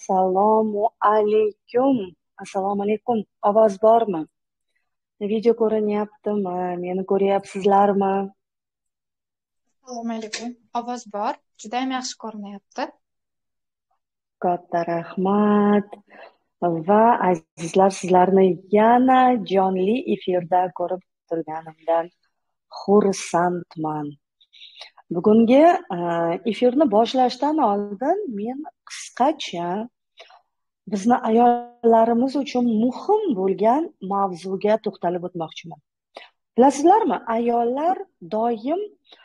Assalomu alaykum. Assalomu alaykum. Ovoz bormi? Video ko'rinyaptimi? Meni ko'ryapsizlarmi? Assalomu alaykum. Ovoz bor. Judayam yaxshi ko'rinyapti. Katta rahmat. Va azizlar, sizlarni yana jonli efirda ko'rib turganimdan xursandman. Bugungi efirni boshlashdan oldin men qisqacha bizni ayollarimiz uchun muhim bo'lgan mavzuga to'xtalib o'tmoqchiman. Bilasizlarmi, ayollar doim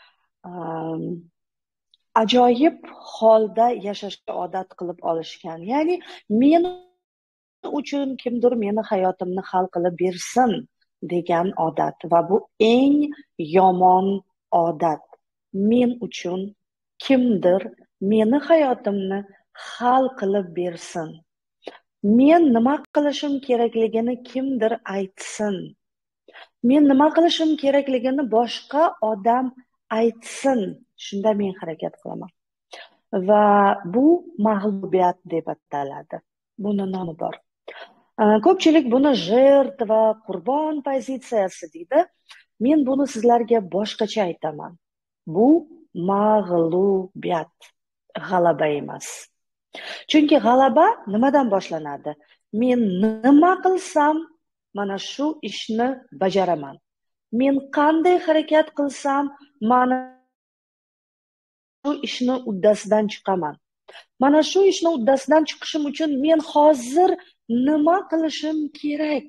ajoyib holda yashashga odat qilib olishgan. Ya'ni men uchun kimdir meni hayotimni hal qilib bersin degan odat va bu eng yomon odat. Men uchun kimdir meni hayotimni hal qilib bersin. Men nima qilishim kerakligini kimdir aytsin. Men nima qilishim kerakligini boshqa odam aytsin. Shunda men harakat qilaman. Va bu mag'lubiyat deb ataladi. Buni nomi bor. Ko'pchilik buni jertva, qurbon pozitsiyasi deydi. Men buni sizlarga boshqacha aytaman. Bu mag'lubiyat, g'alaba emas. Chunki g'alaba nimadan boshlanadi? Men nima qilsam, mana shu ishni bajaraman. Men qanday harakat qilsam, mana shu ishni uddasidan chiqaman. Mana shu ishni uddasidan chiqishim uchun men hozir nima qilishim kerak?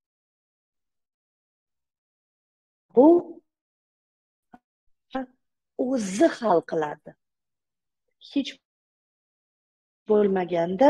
Bu o'zi hal qiladi. Hech bo'lmaganda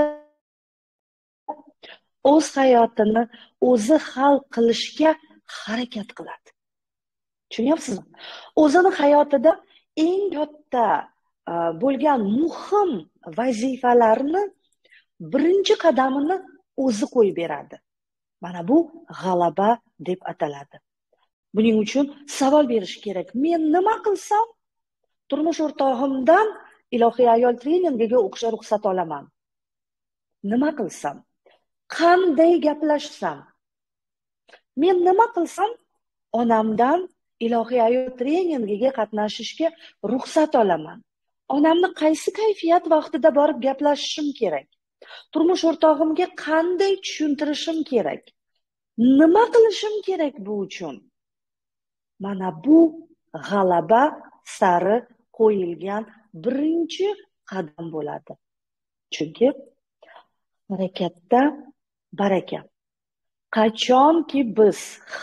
o'z hayotini o'zi hal qilishga harakat qiladi. Tushunyapsizmi? O'zini hayotida eng katta bo'lgan muhim vazifalarni birinchi qadamini o'zi qo'yib beradi. Mana bu g'alaba deb ataladi. Buning uchun savol berish kerak. Men nima qilsam turmush o'rtog'imdan ilohiy ayol treningiga o'qishga ruxsat olaman? Nima qilsam? Qanday gaplashsam? Men nima qilsam onamdan ilohiy ayol treningiga qatnashishga ruxsat olaman? Onamni qaysi kayfiyat vaqtida borib gaplashishim kerak? Turmush o'rtog'imga qanday tushuntirishim kerak? Nima qilishim kerak bu uchun? Mana bu g'alaba sari qo'yilgan birinchi qadam bo'ladi. Chunki harakatda baraka. Qachonki biz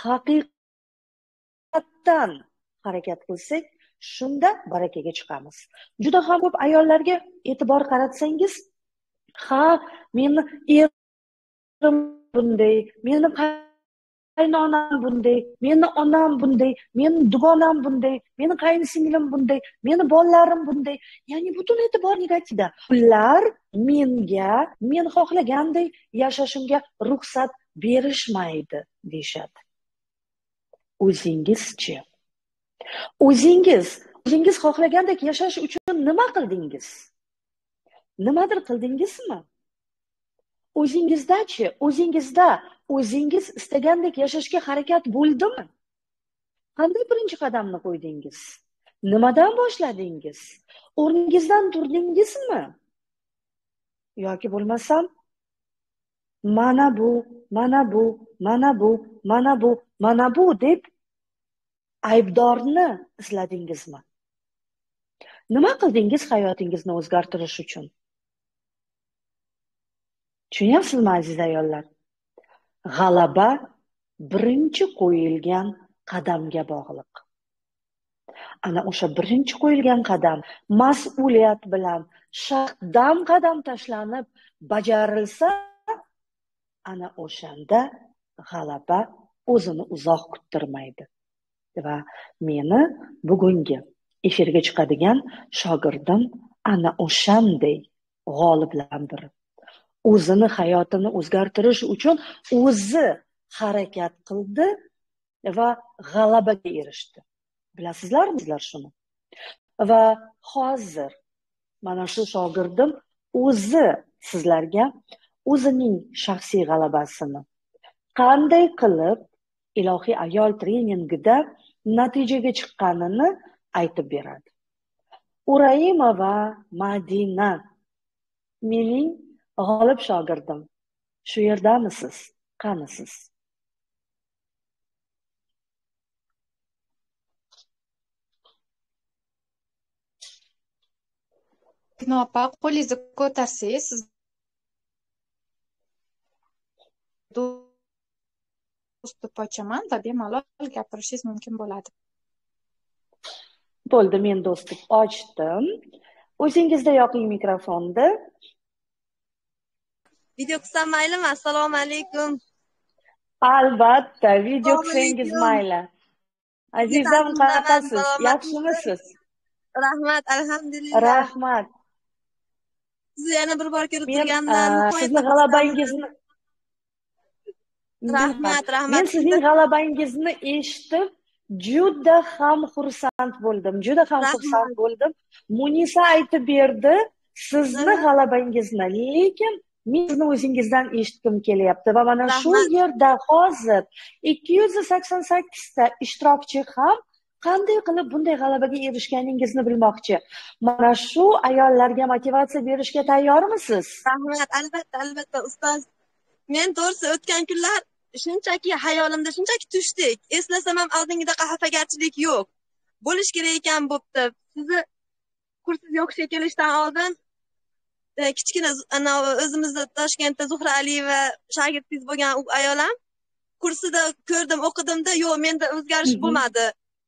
haqiqatdan harakat qilsak, shunda barakaga chiqamiz. Juda ham ko'p ayollarga e'tibor qaratsangiz, meni erim bunday, meni qaynonam bunday, meni onam bunday, meni dugonam bunday, meni qaynsinglim bunday, meni bolalarim bunday. Ya'ni butun e'tibor negativda. Ular menga, men xohlaganday yashashimga ruxsat berishmaydi deyshadi. O'zingizchi? O'zingiz xohlagandek yashash uchun nima qildingiz? Nimadir qildingizmi? O'zingizdachi? O'zingiz istagandek yashashga harakat bo'ldimi? Qanday birinchi qadamni qo'ydingiz? Nimadan boshladingiz? O'rningizdan turdingizmi? Yoki bo'lmasam mana bu deb aybdorni izladingizmi? Nima qildingiz hayotingizni o'zgartirish uchun? Tushunyapsizmi aziz ayollar? G'alaba birinchi qo'yilgan qadamga bog'liq. Ana o'sha birinchi qo'yilgan qadam mas'uliyat bilan shahdam qadam tashlanib bajarilsa, ana o'shanda g'alaba o'zini uzoq kuttirmaydi. Va meni bugungi efirga chiqadigan shogirdim ana o'shanday g'oliblardan biri. O'zini hayotini o'zgartirish uchun o'zi harakat qildi va g'alabaga erishdi. Bilasizlarmi sizlar shuni? Va hozir mana shu shogirdim o'zi sizlarga o'zining shaxsiy g'alabasini qanday qilib ilohiy ayol treningida natijaga chiqqanini aytib beradi. Uraima va Madina mening g'olib shogirdim. Shu yerdamisiz? Qanisiz? Opa, qo'lingizni ko'tarsangiz, siz do'stlik ochaman va bemalol gapirishingiz mumkin bo'ladi. Bo'ldi, men do'stlik ochdim. O'zingizda yoqing mikrofonni. Video qilsam maylimi? Assalomu alaykum. Albatta, video qilsangiz mayli. Azizam, qanaqasiz? Yaxshimisiz? Rahmat, alhamdulillah. Rahmat. Sizni yana bir bor ko'rib Men turganimdan sizni g'alabangizni rahmat. Men sizning g'alabangizni eshitib juda ham xursand bo'ldim. Munisa aytib berdi sizni g'alabangizni, lekin men sizni o'zingizdan eshitgim kelyapti va mana shu yerda hozir 288 ta ishtirokchi ham qanday qilib bunday g'alabaga erishganingizni bilmoqchi. Mana shu ayollarga motivatsiya berishga tayyormisiz? Rahmat, albatta ustoz. Men to'g'risi o'tgan kunlar shunchaki hayolimda shunchaki tushdik. Eslasam ham oldingida xafagarchilik yo'q. Bo'lish kerak ekan bo'pti. Sizni kursizga o'qishga kelishdan oldin kichkina o'zimizda Toshkentda Zuhra Aliyeva shogirdingiz bo'lgan u ayol ham kursida ko'rdim, o'qidimda, yo'q, menda o'zgarish bo'lmadi.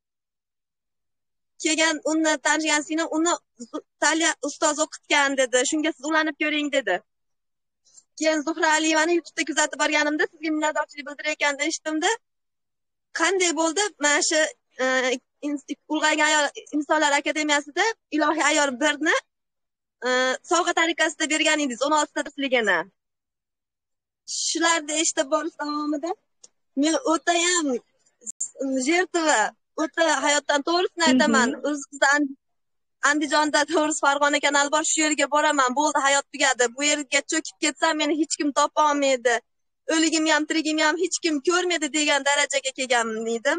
Kelgan uni tanishgan singlim uni Taliya ustoz o'qitgan dedi. Shunga siz ulanib ko'ring dedi. Keyin Zuhra Aliyevani YouTube'da kuzatib borganimda sizga minnatdorchilik bildirayotganini eshitdimda qanday bo'ldi? Mana shu Ulg'aygan ayol insonlar akademiyasida ilohiy ayol 1ni sovg'a tariqasida bergan edingiz 16 ta darsligini. Shularni eshitib borish davomida men o'tayam jertova, o'ta hayotdan to'g'risini aytaman. O'zimizda Andijonda to'g'risi Farg'ona kanali bor, shu yerga boraman. Bo'ldi, hayot tugadi. Bu yerga cho'kib ketsam meni hech kim topa olmaydi. O'ligim ham, tirigim ham hech kim ko'rmaydi degan darajaga kelgan edim.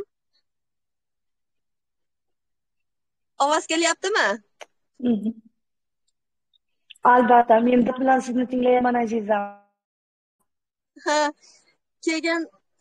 Ovoz kelyaptimi? Albatta, men bilan sizni tinglayman azizam. Ha, keyin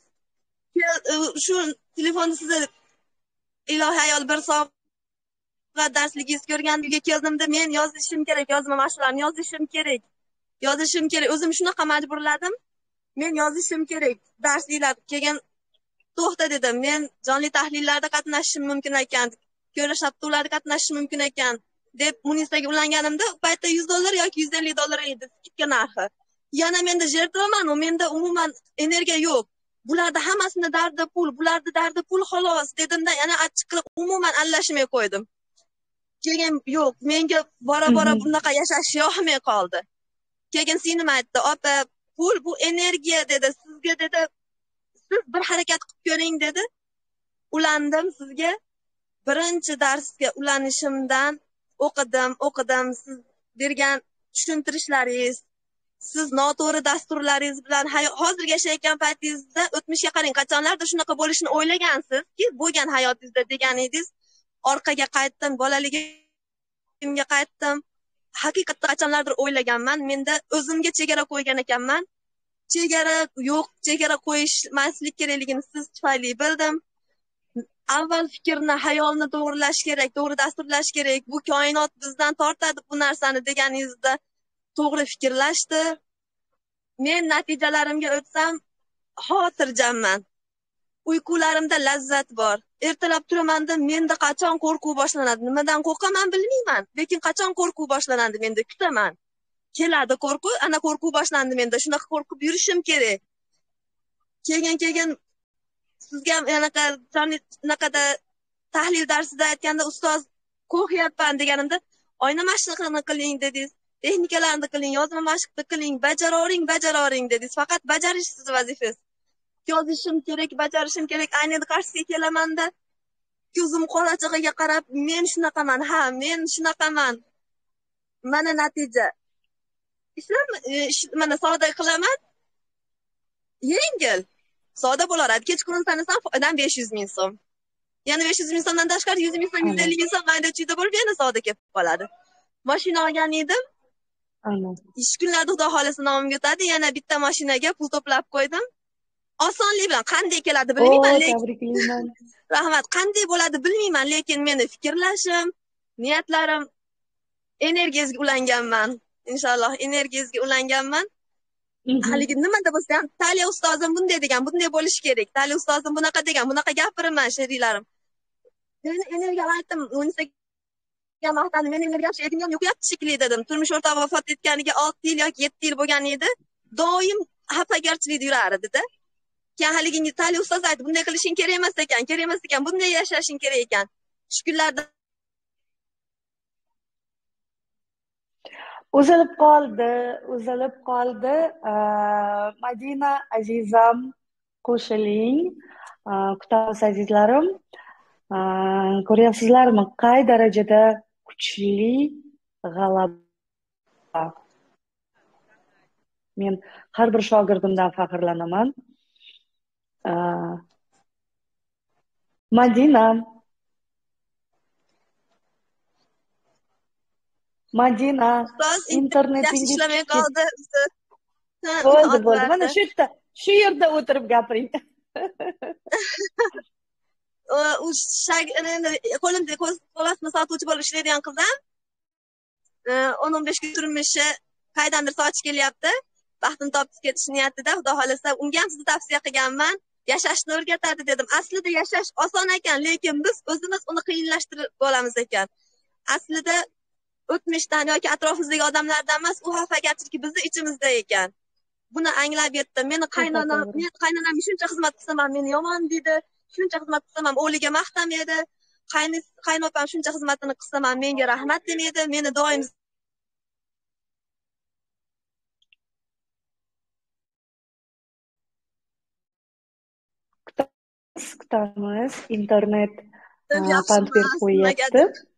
shu telefonni sizni ilohiy ayol 1 soat darsligingiz ko'rganimga keldimda men yozishim kerak, yozma mashqlarni yozishim kerak. O'zim shunaqa majburladim. Men yozishim kerak. Darsliklar keyin to'xta dedim. Men jonli tahlillarda qatnashishim mumkin ekan, ko'rish haftalarida qatnashishim mumkin ekan deb Munisaga ulanganimda u paytda $100 yoki $150 edi skidka narxi. Yana menda jertvaman, menda umuman energiya yo'q. Bularda hammasini dardi pul, bularda dardi pul xolos dedimda yana achchiq qilib umuman aralashmay qo'ydim. Keyin yo'q, menga bora-bora bunaqa yashash yoqmay qoldi. Keyin singlim aytdi, "Opa, pul bu energiya" dedi. "Sizga" dedi, "siz bir harakat qilib ko'ring" dedi. Ulandim sizga. Birinchi darsga ulanishimdan o'qidim. Siz bergan tushuntirishlaringiz, siz noto'g'ri dasturlaringiz bilan hozir yashayotgan paytingizda o'tmishga qarang, qachonlardir shunaqa bo'lishini o'ylagansizki, bo'lgan hayotingizda degan edingiz. Orqaga qaytdim, bolaligimga qaytdim. Haqiqatda qachonlardir o'ylaganman, menda o'zimga chegara qo'ygan ekanman. Chegara yo'q, chegara qo'yishmaslik kerakligini siz tufayli bildim. Avval fikrni, hayolni to'g'rilash kerak, to'g'ri dasturlash kerak. Bu koinot bizdan tortadi bu narsani deganingizda to'g'ri fikrlashdi. Men natijalarimga o'tsam, xotirjamman. Uyqularimda lazzat bor. Ertalab turaman-da, menda qachon qo'rquv boshlanadi? Nimadan qo'rqaman bilmayman, lekin qachon qo'rquv boshlanadi menda kutaman. Keladi qo'rquv, ana qo'rquv boshlandi menda. Shunaqa qo'rqib yurishim kerak. Keyin sizga anaqada tahlil darsida aytganda ustoz qo'rqyapman deganimda, oyna mashqini qiling dedingiz, texnikalarni qiling, yozma mashqni qiling, bajaroring dedingiz. Faqat bajarish siz vazifangiz. Yozishim kerak, bajarishim kerak. Aynada qarshisiga kelamanda ko'zim qorachig'iga qarab, men shunaqaman, men shunaqaman. Mana natija. ishlar mana savdo qilaman, yengil savdo bo'laradi. Kechqurun sanasam foydam 500 ming so'm. Yana 500 ming so'mdan tashqari 100 ming so'm, 150 ming so'm mayda chuyda bo'lib yana savdo kelib qoladi. Mashina olgan edim. Ish kunlarda xudo xolasa nomimga o'tadi. Yana bitta mashinaga pul to'plab qo'ydim. Osonlik bilan qanday keladi bilmayman, lekin tabriklayman. rahmat, qanday bo'ladi bilmayman, lekin meni fikrlashim, niyatlarim energiyasiga ulanganman. Inshaalloh energiyasiga ulanganman. Haligi nimada bo'lsa ham Taliya ustozim bunday degan, bunday bo'lish kerak. Taliya ustozim bunaqa degan, bunaqa gapiraman sheriklarim. Men energiya aytdim, unisi maqtani men yaxshi etingam yo'qyapti shekilli dedim. Turmush o'rtog'i vafot etganiga 6 yil yoki 7 yil bo'lgan edi. Doim xafagarchilikda yurardi-da. Keyin haligi Taliya ustoz aytdi, bunday qilishing kerak emas ekan, bunday yashashing kerak ekan. Shu kunlarda Uzilib qoldi. Madina azizam, qo'shiling. Kutamiz azizlarim. Ko'ryapsizlarmi, qay darajada kuchli g'alaba. Men har bir shogirdimdan faxrlanaman. Madina internetingiz ishlamay qoldi. Bo'ldi. Mana shu yerda o'tirib gapiring. Qo'limda qo'lasma sotuvchi bo'lib ishlaydigan qizim 10-15 kun turmushi qaydandir sochish kelyapti. Baxtini topib ketish niyatida, xudo xolasa unga ham sizni tavsiya qilganman. Yashashni o'rgatadi dedim. Aslida yashash oson ekan, lekin biz o'zimiz uni qiyinlashtirib olamiz ekan. Aslida o'tmishdan yoki atrofimizdagi odamlardan emas, u xafagarchilik bizni ichimizda ekan. Buni anglab yetdim. Meni qaynonam shuncha xizmat qilsam ham meni yomon deydi. Shuncha xizmat qilsam ham o'g'liga maqtamaydi. Qaynopam shuncha xizmatini qilsam ham menga rahmat demaydi. Meni doim kutamiz. Internet pand berib qo'yyapti.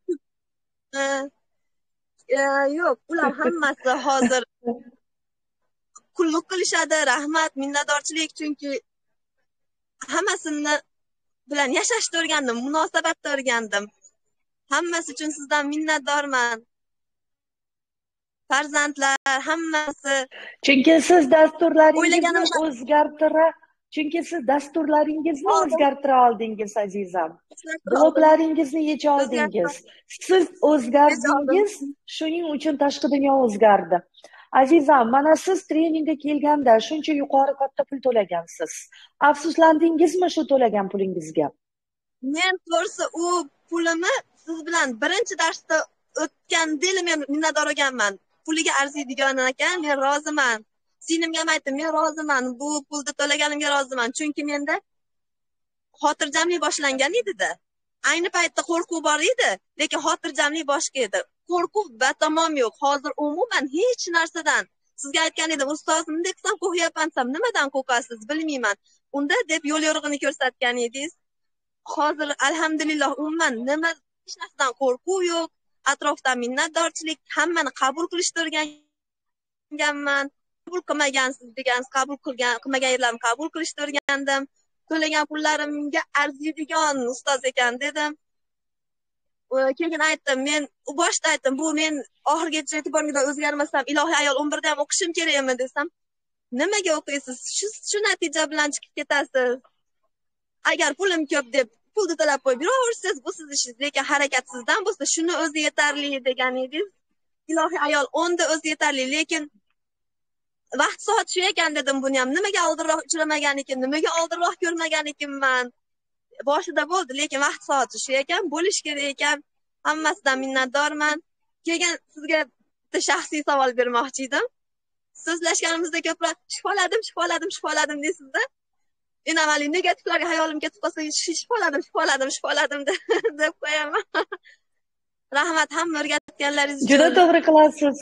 Yo'q, ular hammasi hozir qulluq qilishadi, rahmat, minnatdorchilik, chunki hammasini bilan yashashni o'rgandim, munosabatni o'rgandim. Hammasi uchun sizdan minnatdorman. Farzandlar, hammasi. Chunki siz dasturlaringizni o'zgartira oldingiz, azizam. Bloklaringizni yecha oldingiz. Siz o'zgardingiz, shuning uchun tashqi dunyo o'zgardi. Azizam, mana siz treningga kelganda shuncha yuqori katta pul to'lagansiz. Afsuslandingizmi shu to'lagan pulingizga? Men to'g'risi u pulimni siz bilan birinchi darsda o'tganda men minnatdor bo'lganman. Puliga arziydigan ekan, men roziman. Sinimga ham aytdim, men roziman. Bu pulni to'laganimga roziman. Chunki menda xotirjamlik boshlangan edi-da. Ayni paytda qo'rquv bor edi, lekin xotirjamlik boshqa edi. Qo'rquv batamom yo'q. Hozir umuman hech narsadan. Sizga aytgan edim, ustozim bunday qilsam qo'rqyapman desam, nimadan qo'rqasiz bilmayman. Unda deb yo'l yo'rig'ini ko'rsatgan edingiz. Hozir alhamdulillah umuman nima hech narsadan qo'rquv yo'q. Atrofdan minnatdorchilik, hammani qabul qilishni o'rganganman. Qabul qilmagansiz degansiz, qabul qilmagan yerlarni qabul qilishni o'rgandim. To'lagan pullarimga arziydigan ustoz ekan dedim. Keyin aytdim, men boshda aytdim, bu men oxirgacha e'tiborimdan o'zgarmasam, ilohiy ayol 11da ham o'qishim kerakmi desam, nimaga o'qiysiz? Shu natija bilan chiqib ketasiz. Agar pulim ko'p deb pulni to'lab qo'yib yuraversangiz, bu siz ishingiz, lekin harakat sizdan bo'lsa, shuni o'zi yetarli degan edingiz. Ilohiy ayol 10da o'zi yetarli, lekin vaqt soat shu ekan dedim. Buni ham nimaga oldinroq uchramagan ekan, nimaga oldinroq ko'rmagan ekanman. Boshida bo'ldi, lekin vaqt soati shu ekan, bo'lish kerak ekan. Hammasidan minnatdorman. Keyin sizga bitta shaxsiy savol bermoqchi edim. So'zlashganimizda ko'proq shifoladim deysizda. Men amaliy negativlarga hayolim ketib qolsa, shifoladim deb qo'yaman. Rahmat, hamma o'rgatganlaringiz uchun. Juda to'g'ri qilasiz.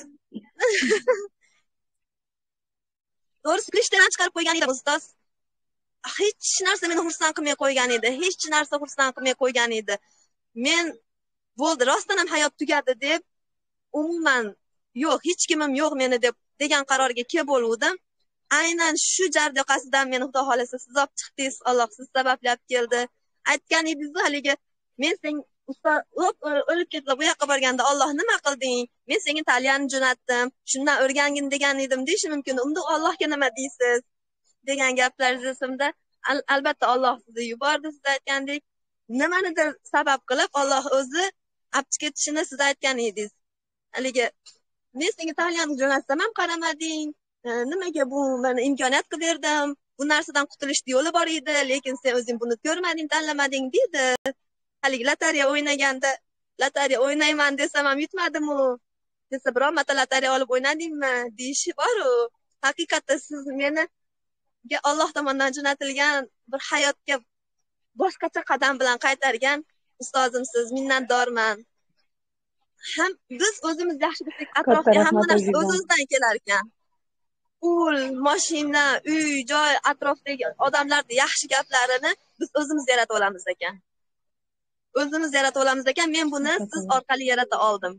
To'g'risi, ishdan chiqarib qo'ygan edim ustoz. Hech narsa meni xursand qilmay qo'ygan edi. Men bo'ldi, rostdan ham hayot tugadi deb umuman yo'q, hech kimim yo'q meni deb degan qarorga kelib bo'lgandim. Aynan shu jar yoqasidan meni xudo xolasa siz olib chiqdingiz, Alloh siz sababli olib keldi. Aytgan edingiz haligi men sen usta o'lib ketib bu yoqqa borganda Alloh nima qilding? Men senga Italyanni jo'natdim. Shundan o'rgangin degan edim deyish mumkin. Unda Allohga nima deysiz? Degan gaplar esimda. Albatta Alloh sizni yubordi, siz aytgandek. Nimanidir sabab qilib Alloh o'zi olib ketishini siz aytgan edingiz. Haligi men senga Italyanni jo'natsam ham qaramading. Nimaga bu mana imkoniyat qilib berdim? Bu narsadan qutulishning yo'li bor edi, lekin sen o'zing buni ko'rmading, tanlamading dedi. Haligi lotereya o'ynaganda, lotereya o'ynayman desam ham yutmadim-u. Desa biror marta lotereya olib o'ynadingmi? Deyishi bor-u. Haqiqatda siz meni Alloh tomonidan jo'natilgan bir hayotga boshqacha qadam bilan qaytargan ustozimsiz, minnatdorman. Ham biz o'zimiz yaxshi bilsak, atrofga hamma narsa o'z-o'zidan kelar ekan. Pul, mashina, uy, joy, atrofdagi odamlarning yaxshi gaplarini biz o'zimiz yaratib olamiz ekan. O'zimiz yaratib olamiz ekan. Men buni siz orqali yarata oldim.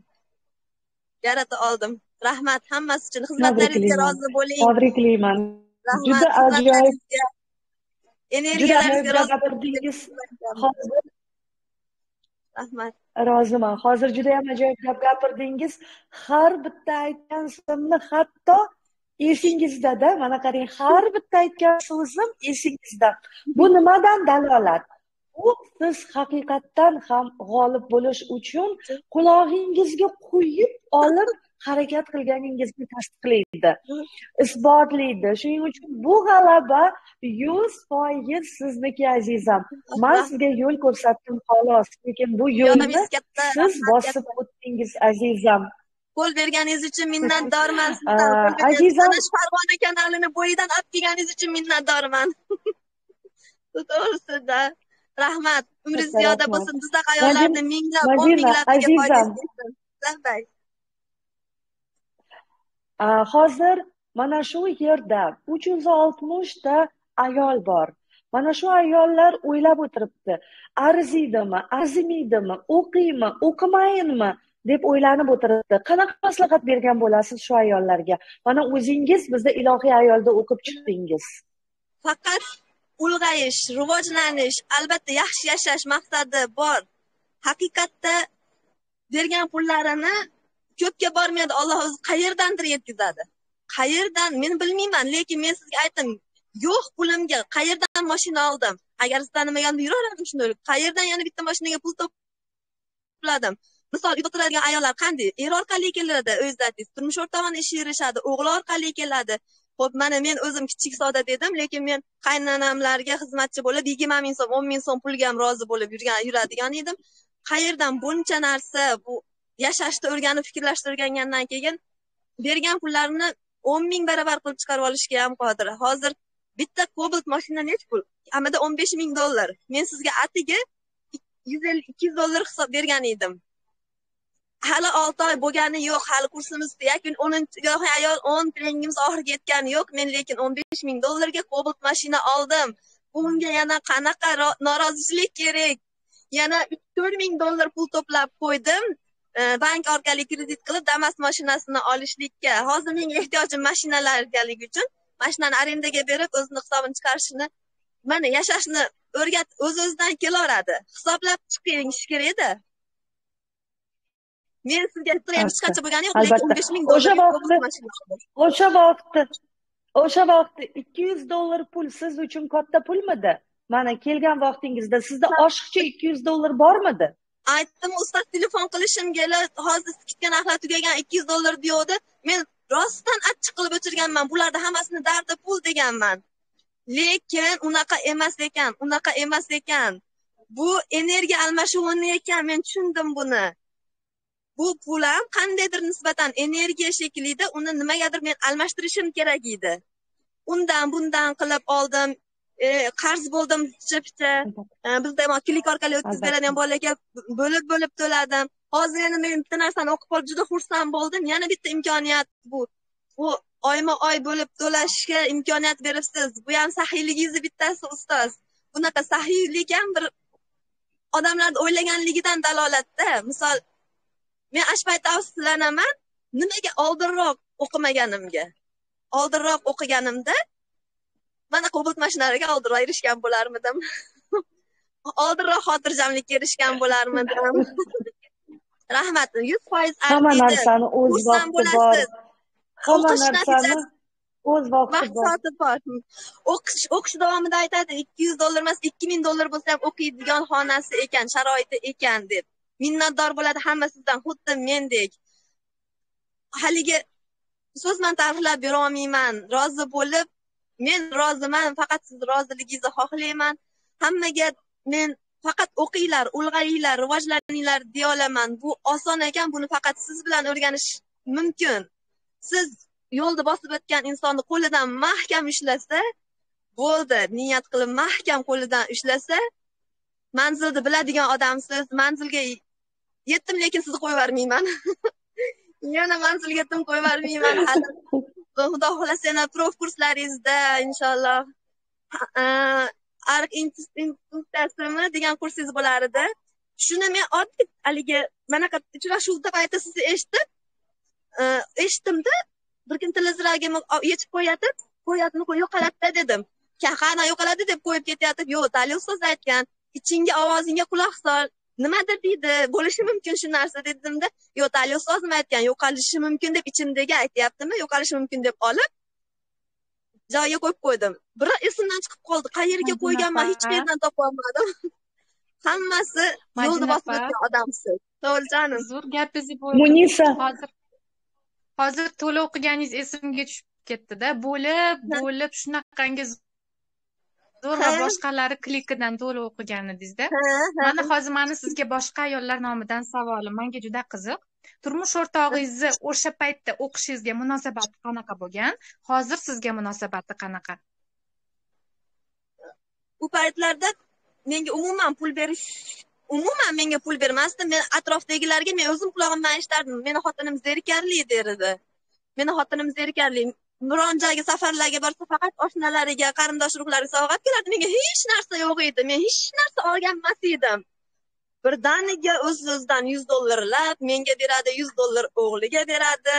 Rahmat hammasi uchun. Xizmatlaringizga rozi bo'ling. Tabriklayman. Juda ajoyib. Energiyalaringizga rozi gapirdingiz. Rahmat. Roziman. Hozir juda ham ajoyib gapirdingiz. Har bitta aytgan so'zimni hatto esingizda-da, mana qarang, har bitta aytgan so'zim esingizda. Bu nimadan dalolat? Bu siz haqiqatdan ham g'olib bo'lish uchun qulog'ingizga quyib olib harakat qilganingizni tasdiqlaydi, isbotlaydi. Shuning uchun bu g'alaba 100% sizniki, azizam. Men sizga yo'l ko'rsatdim xolos, lekin bu yo'lni siz bosib o'tdingiz, azizam. Qo'l berganingiz uchun minnatdorman. Azizam, Farg'ona kanalini bo'yidan olib kelganingiz uchun minnatdorman. To'g'risida. Rahmat. Umringiz ziyoda bo'lsin. Bizda ayollarni minglab, 10 minglab azizam. Hozir mana shu yerda 360 ta ayol bor. Mana shu ayollar o'ylab o'tiribdi. Arziydimi, arzimaydimi, o'qiymi, o'qimayinmi deb o'ylanib o'tiribdi. Qanaqa maslahat bergan bo'lasiz shu ayollarga? Mana o'zingiz bizda ilohiy ayolda o'qib chiqdingiz. Faqat ulg'ayish, rivojlanish, albatta yaxshi yashash maqsadi bor. Haqiqatda bergan pullarini ko'pga bormaydi. Alloh o'zi qayerdandir yetkazadi. Qayerdan men bilmayman, lekin men sizga aytdim, yo'q pulimga qayerdan mashina oldim? Agar sizdan nimaganda yuraverdim shunday. Qayerdan yana bitta mashinaga pul to'pladim? Misol, uyda turadigan ayollar qanday? Er orqali keladi, o'zlaringiz turmush o'rtog'ini ishi yurishadi, o'g'li orqali keladi. Xo'p, mana men o'zim kichik soda dedim, lekin men qaynonamlarga xizmatchi bo'lib 20 ming so'm, 10 ming so'm pulga ham rozi bo'lib yuradigan edim. Qayerdan buncha narsa, bu yashashni o'rganib, fikrlashni o'rgangandan keyin bergan pullarini 10 ming baravar qilib chiqarib olishga ham qodir. Hozir bitta Cobalt mashina necha pul? Amada 15 ming dollar. Men sizga atiga 150-200 dollar hisob bergan edim. Hali 6 oy bo'lgani yo'q, hali kursimiz yakun 10 ayol 10 treningimiz oxiriga yetgani yo'q. Men lekin 15 ming dollarga Cobalt mashina oldim. Bunga yana qanaqa norozilik kerak? Yana 4 ming dollar pul to'plab qo'ydim. Bank orqali kredit qilib Damas mashinasini olishlikka. Hozir menga ehtiyojim mashinalargaligi uchun mashinani arendaga berib o'zini hisobini chiqarishni, mana yashashni o'rgat, o'z-o'zidan kelaveradi. Hisoblab chiqish kerak edi. Men sizga aytdim, hech qancha bo'lgani yo'q, lekin 15 ming dollar o'sha vaqtda 200 dollar pul siz uchun katta pulmidi? Mana kelgan vaqtingizda sizda oshiqcha 200 dollar bormidi? Aytdim, ustoz telefon qilishim kerak, hozir kitga narxlar tugagan 200 dollar deyodi. Men rostdan achchiq qilib o'chirganman. Bularda hammasini dardi pul deganman. Lekin unaqa emas ekan. Bu energiya almashuvi ekan, men tushundim buni. Bu pul ham qandaydir nisbatan energiya shaklida uni nimagadir men almashtirishim kerak edi. Undan bundan qilib oldim. Qarz bo'ldim picha. Bizda ham klinik orqali o'tkazib beradigan bolalarga bo'lib to'ladim. Hozir yana men bitta narsani o'qib qolib juda xursand bo'ldim. Yana bitta imkoniyat bu. Bu oyma-oy bo'lib to'lashga imkoniyat beribsiz. Bu ham saxiyligingizni bittasi, ustoz. Bunaqa saxiylik ham bir odamlarning o'ylaganligidan dalolatda. Misol, men ashpay tavsiyalanaman, nimaga oldinroq o'qimaganimga. Oldinroq o'qiganimda mana Cobalt mashinalariga oldinroq erishgan bo'larmidim. Oldinroq xotirjamlikka erishgan bo'larmidim. Rahmat, 100% Hamma arziydi. narsani o'z Xursand vaqti bor. bo'lasiz. Hamma O'qish narsani natijasi o'z vaqti vaqt bor. soati bor. O'qish davomida aytadi, $200 emas, $2000 bo'lsa ham o'qiydigan xonasi ekan, sharoiti ekan deb. Minnatdor bo'ladi hamma sizdan, xuddi mendek. Haligi so'z bilan ta'riflab bera olmayman. Rozi bo'lib, men roziman, faqat siz roziligingizni xohlayman. Hammaga men faqat o'qinglar, ulg'ayinglar, rivojlaninglar deya olaman. Bu oson ekan, buni faqat siz bilan o'rganish mumkin. Siz yo'lda bosib o'tgan insonni qo'lidan mahkam ushlasa, bo'ldi. Niyat qilib mahkam qo'lidan ushlasa, manzilni biladigan odamsiz. Manzilga yetdim, lekin sizni qo'yib yubormayman. Yana manzilga yetdim, qo'yib yubormayman. Hali Xudo xolasa yana prof kurslaringizda inshaalloh ariq institutsiyasimi degan kursingiz bo'lar edi. Shuni men oddiy haligi manaqa uchrashuvda payti sizni eshitdimda, bir kun televizorga yechib qo'yatni yo'qolatdi dedim. Qana yo'qoladi deb qo'yib ketyapti. Yo'q, Tali ustoz aytgan, ichingga ovozingga quloq sol. Nimadir deydi, bo'lishi mumkin shu narsa dedimda, yo'q, Tali ustoz nima aytgan, yo'qolishi mumkin deb ichimdagi aytyaptimi, yo'qolishi mumkin deb olib joyiga qo'yib qo'ydim. Biroq esimdan chiqib qoldi. Qayerga qo'yganman, hech qayerdan topa olmadim. Hammasi yo'lda bosib o'tgan odamsiz. To'g'ri, Zo'r gapingizni bo'ldim. Munisa, Hozir to'la o'qiganingiz esimga tushib ketdi-da. Bo'lib shunaqangi zo'r va boshqalari klikidan to'la o'qigan edingiz-da. Mana hozir sizga boshqa ayollar nomidan savolim. Menga juda qiziq. Turmush o'rtog'ingizni o'sha paytda o'qishingizga munosabati qanaqa bo'lgan? Hozir sizga munosabati qanaqa? Bu paytlarda menga umuman pul bermasdi. Men atrofdagilarga men o'zim quloqimdan eshitardim. Meni xotinim zerikarli derdi. Meni xotinim zerikarli. Biron joyga safarlarga borsa faqat oshnalariga, qarindosh urug'lariga sovg'a kelardi. Menga hech narsa yo'q edi. Men hech narsa olgan emas edim. Birdaniga o'z-o'zidan $100 menga beradi, $100 o'g'liga beradi.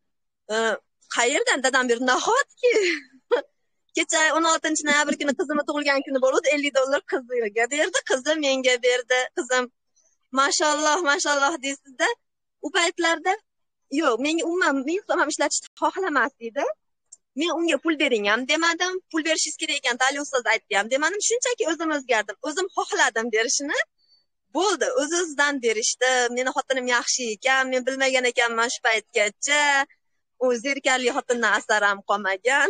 Qayerdan dadam berdi? Nahotki kecha 16-noyabr kuni qizimni tug'ilgan kuni bo'ldi, $50 qiziga berdi, qizim menga berdi. Qizim mashalloh deysizda. U paytlarda yo'q, menga umuman men ham ishlatishni xohlamas edi. Men unga pul bering ham demadim, pul berishingiz kerak ekan, Tali ustoz aytdi ham demadim. Shunchaki o'zim o'zgardim. O'zim xohladim berishini. Bo'ldi, o'z-o'zidan berishdi. Meni xotinim yaxshi ekan, men bilmagan ekanman shu paytgacha. U zerikarli xotindan asar ham qolmagan.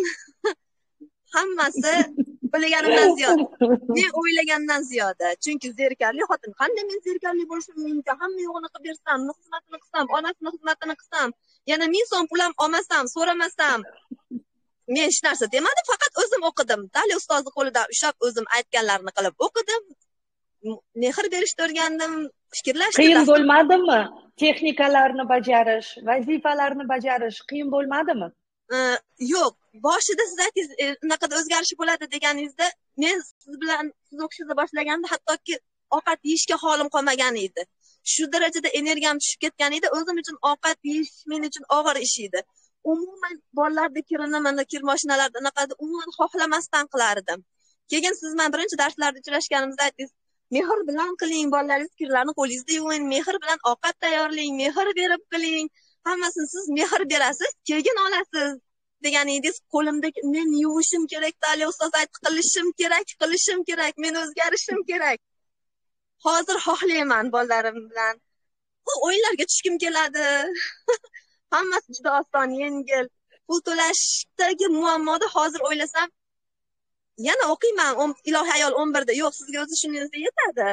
Hammasi bilganimdan ziyoda. Men o'ylagandan ziyoda. Chunki zerikarli xotin. Qanday men zerikarli bo'lishim mumkin? Hamma yo'g'ini qilib bersam, xizmatini qilsam, onasini xizmatini qilsam, yana 1000 so'm pul ham olmasam, so'ramasam. Men hech narsa demadim, faqat o'zim o'qidim. Tali ustozni qo'lidan ushlab, o'zim aytganlarini qilib o'qidim. Mehr berishni o'rgandim, fikrlashni. qiyin bo'lmadimi? Texnikalarni bajarish, vazifalarni bajarish qiyin bo'lmadimi? Yo'q, boshida siz aytingiz, unaqada o'zgarish bo'ladi deganingizda, men siz o'qishni boshlaganda hattoki ovqat yeyishga holim qolmagan edi. Shu darajada energiyam tushib ketgan edi. O'zim uchun ovqat yeyish men uchun og'ir ish edi. Umuman bolalarda kirini, mana kir mashinalarda unaqada umuman xohlamasdan qilardim. Keyin siz bilan birinchi darslarda uchrashganimizda aytdingiz, mehr bilan qiling, bolalaringiz kirlarni qo'lingizda yuving, mehr bilan ovqat tayyorlang, mehr berib qiling. Hammasini siz mehr berasiz, keyin olasiz deganingiz. Qo'limdagi men yuvishim kerak, Tali ustoz aytdi, qilishim kerak, men o'zgarishim kerak. Hozir xohlayman bolalarim bilan. Bu o'yinlarga tushkim keladi. Hammasi juda oson, yengil. Pul to'lashdagi muammoni hozir o'ylasam, yana o'qiyman. Ilohiy ayol 11da. Yo'q, sizga o'zi shuningizda yetadi.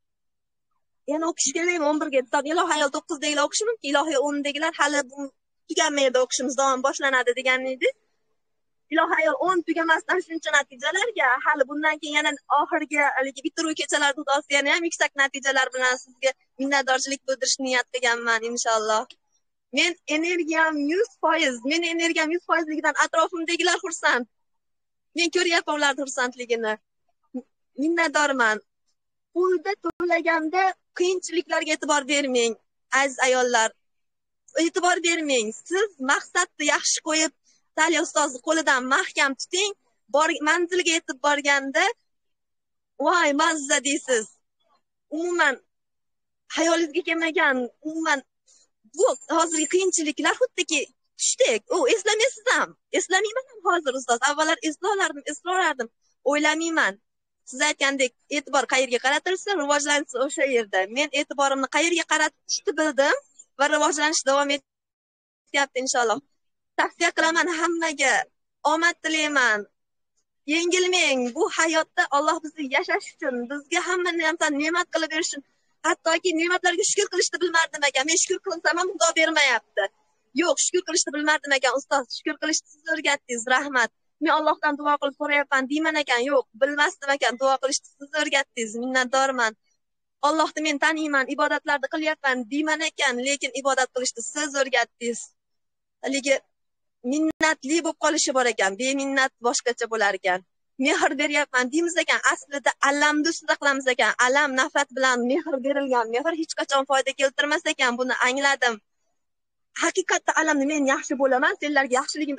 Yana o'qish kerakmi 11ga? Ilohiy ayol 9dagilar o'qishi mumkin. Ilohiy 10dagilar hali bu tuganmaydi, o'qishimiz davom boshlanadi deganingiz. Ilohiy ayol 10 tugamasdan shuncha natijalarga, hali bundan keyin yana oxirgi haligi bitiruv kechalari xudosi yana ham yuksak natijalar bilan sizga minnatdorchilik bildirishni niyat qilganman inshaalloh. Men energiyam 100%, meni energiyam 100%ligidan atrofimdagilar xursand. Men ko'ryapman ularning xursandligini. Minnatdorman. Pulda to'laganda qiyinchiliklarga e'tibor bermang, aziz ayollar. e'tibor bermang. Siz maqsadni yaxshi qo'yib, Taliya ustozni qo'lidan mahkam tuting. Manzilga yetib borganda voy mazza deysiz. Umuman hayolingizga kelmagan, umuman bu hozirgi qiyinchiliklar xuddiki tushdek. Eslamaysiz ham. Eslamayman ham hozir ustoz. Avvallar eslardim. O'ylamayman. Siz aytgandek, e'tibor qayerga qaratilsa, rivojlanish o'sha yerda. Men e'tiborimni qayerga qaratishni bildim va rivojlanish davom etyapti inshaalloh. Tavsiya qilaman hammaga. Omad tilayman. Yengilmang. Bu hayotda Alloh bizni yashash uchun, bizga hamma narsani ne'mat qilib berish uchun, hattoki ne'matlarga shukr qilishni bilmardim ekan. Men shukr qilsam ham Xudo bermayapti. Yo'q, shukr qilishni bilmardim ekan ustoz. Shukr qilishni siz o'rgatdingiz, rahmat. Men Allohdan duo qilib so'rayapman deyman ekan. Yo'q, bilmasdim ekan. Duo qilishni siz o'rgatdingiz. Minnatdorman. Allohni men taniyman, ibodatlarni qilyapman deyman ekan, lekin ibodat qilishni siz o'rgatdingiz. Haligi minnatli bo'lib qolishi bor ekan, beminnat boshqacha bo'lar ekan. Mehr beryapman deymiz ekan, aslida alamni ustida qilamiz ekan. Alam, nafrat bilan mehr berilgan. Mehr hech qachon foyda keltirmas ekan, buni angladim. Haqiqatda alamni men yaxshi bo'laman, senlarga yaxshiligimni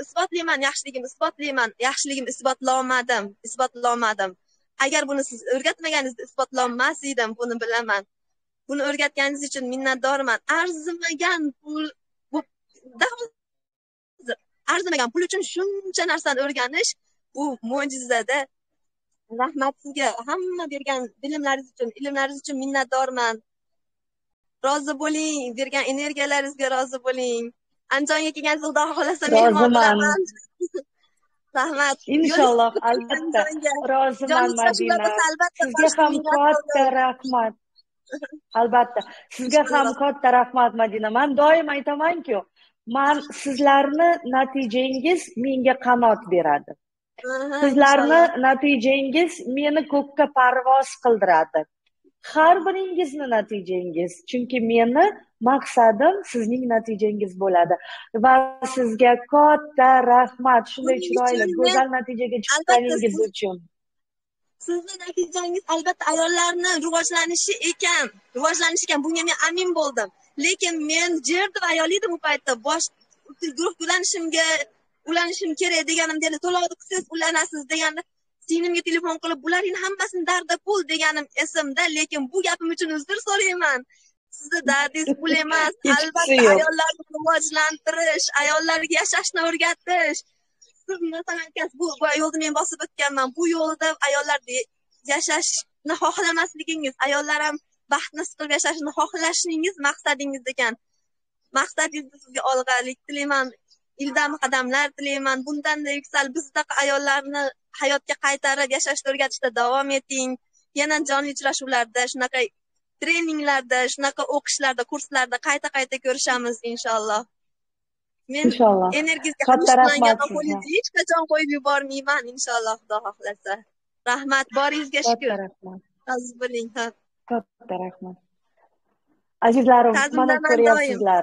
isbotlamadim. Agar buni siz o'rgatmaganingizda isbotlanmas edim, buni bilaman. Buni o'rgatganingiz uchun minnatdorman. Arzimagan pul uchun shuncha narsani o'rganish bu mo'jizada. Rahmat sizga, hamma bergan bilimlaringiz uchun, ilmlaringiz uchun minnatdorman. Rozi bo'ling, bergan energiyalaringizga rozi bo'ling. Andijonga kelganingizda Xudo xolasa mehmon bo'laman. Rahmat. Inshaalloh, albatta. Roziman Madina. Sizga ham katta rahmat. Albatta. Sizga ham katta rahmat Madina. Men doim aytaman-ku, sizlarni natijangiz menga qanot beradi. Sizlarni natijangiz meni ko'kka parvoz qildiradi. Har biringizni natijangiz, chunki meni maqsadim sizning natijangiz bo'ladi va sizga katta rahmat shunday chiroyli go'zal natijaga chiqqaningiz uchun. Sizning natijangiz albatta ayollarni rivojlanishi ekan, bunga men amin bo'ldim. Lekin men jerdim ayol edim u paytda, bosh guruh ulanishim kerak deganimda, to'lovni qilsangiz ulanasiz deganda, sinimga telefon qilib, bularning hammasini dardi pul deganim esimda, lekin bu gapim uchun uzr so'rayman. Sizni dardingiz pul emas, albatta ayollarni rivojlantirish, ayollarga yashashni o'rgatish. Siz masalan, bu yo'lni men bosib o'tganman. Bu yo'lda ayollar yashashni xohlamasligingiz, ayollar ham baxtni his qilib yashashni xohlashingiz maqsadingiz ekan. Maqsadingizni sizga olg'alik tilayman. Ildam qadamlar tilayman. Bundan-da yuksal bizdaqa ayollarni hayotga qaytarib yashashni o'rgatishda davom eting. Yana jonli uchrashuvlarda, shunaqa treninglarda, shunaqa o'qishlarda, kurslarda qayta ko'rishamiz inshaalloh. Men energiyangizga katta rahmat. Hech qachon qo'yib yubormayman inshaalloh Xudo xohlasa. Rahmat, boringizga shukr. Katta rahmat. Aziz bo'ling. Katta rahmat. Azizlarim, mana ko'ryapsizlar.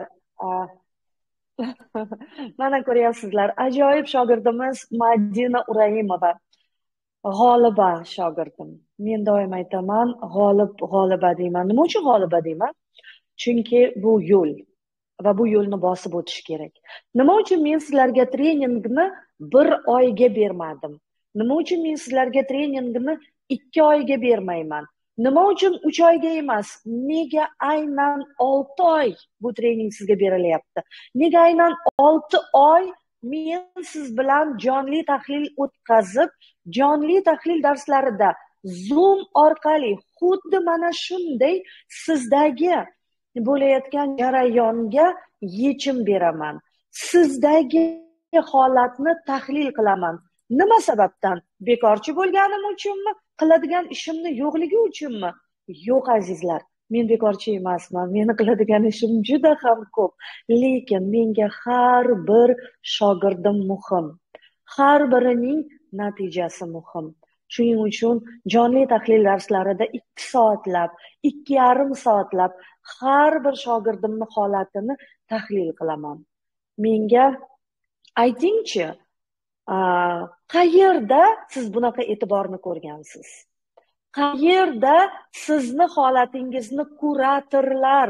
Mana ko'ryapsizlar. Ajoyib shogirdimiz Madina Uraimova. G'oliba shogirdim. Men doim aytaman, g'oliba deyman. Nima uchun g'oliba deyman? Chunki bu yo'l va bu yo'lni bosib o'tish kerak. Nima uchun men sizlarga treningni 1 oyga bermadim? Nima uchun men sizlarga treningni 2 oyga bermayman? Nima uchun 3 oyga emas? Nega aynan 6 oy bu trening sizga berilyapti? Nega aynan 6 oy men siz bilan jonli tahlil o'tkazib, jonli tahlil darslarida Zoom orqali xuddi mana shunday sizdagi bo'layotgan jarayonga yechim beraman. Sizdagi holatni tahlil qilaman. Nima sababdan? Bekorchi bo'lganim uchunmi? Qiladigan ishimni yo'qligi uchunmi? Yo'q azizlar, men bekorchi emasman. Meni qiladigan ishim juda ham ko'p. Lekin menga har bir shogirdim muhim. Har birining natijasi muhim. Shuning uchun jonli tahlil darslarida 2 soatlab, 2,5 soatlab har bir shogirdimning holatini tahlil qilaman. Menga aytingchi, qayerda siz bunaqa e'tiborni ko'rgansiz? Qayerda sizni holatingizni kuratorlar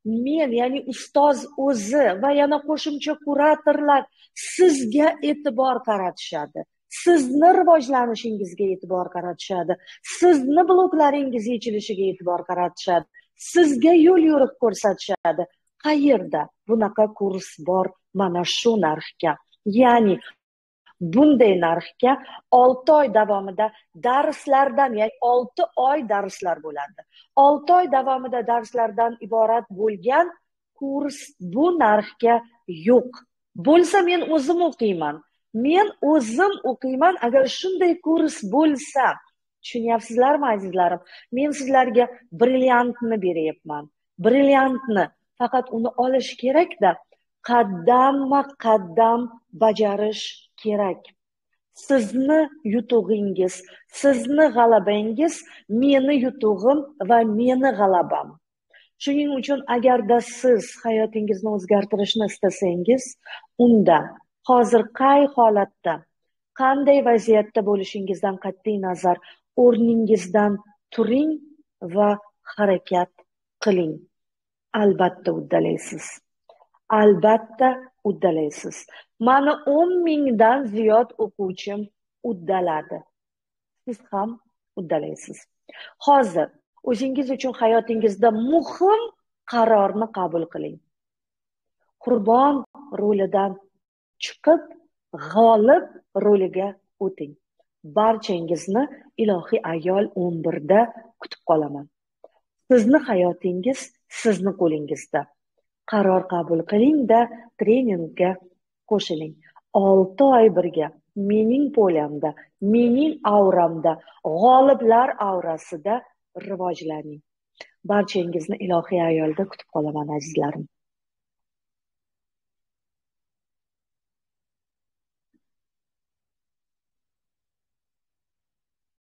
men, ya'ni ustoz o'zi va yana qo'shimcha kuratorlar sizga e'tibor qaratishadi. Sizni rivojlanishingizga e'tibor qaratishadi. Sizni bloklaringiz yechilishiga e'tibor qaratishadi. Sizga yo'l yo'riq ko'rsatishadi. Qayerda bunaqa kurs bor mana shu narxga? Ya'ni bunday narxga 6 oy davomida darslardan, ya'ni 6 oy darslar bo'ladi. 6 oy davomida darslardan iborat bo'lgan kurs bu narxga yo'q. Bo'lsa men o'zim o'qiyman. Men o'zim o'qiyman agar shunday kurs bo'lsa. Tushunyapsizlarmi azizlarim? Men sizlarga brilliantni beryapman. Brilliantni, faqat uni olish kerak-da, qadam-qadam bajarish kerak. Sizni yutug'ingiz, sizni g'alabangiz meni yutug'im va meni g'alabam. Shuning uchun agarda siz hayotingizni o'zgartirishni istasangiz, unda hozir qay holatda, qanday vaziyatda bo'lishingizdan qat'iy nazar o'rningizdan turing va harakat qiling. Albatta uddalaysiz. Albatta uddalaysiz. Mani 10 mingdan ziyod o'quvchim uddaladi. Siz ham uddalaysiz. Hozir o'zingiz uchun hayotingizda muhim qarorni qabul qiling. Qurbon rolidan chiqib, g'olib roliga o'ting. Barchangizni ilohiy ayol 11da kutib qolaman. Sizni hayotingiz sizni qo'lingizda. Qaror qabul qiling-da, treningga qo'shiling. 6 oy birga mening polyamda, mening auramda, g'oliblar aurasida rivojlaning. Barchangizni ilohiy ayolda kutib qolaman azizlarim.